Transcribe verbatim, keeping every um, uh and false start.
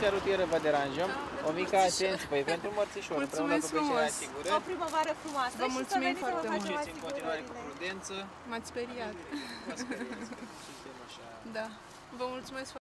poliția rutieră vă deranjăm. O mică atenție, păi pentru mărțișor, împreună cu peștera asigurări. O primăvară frumoasă. Vă mulțumim foarte mult. Mergeți în continuare cu prudență. M-ați speriat. Vă speriați că suntem așa. Da. Vă mulțumesc.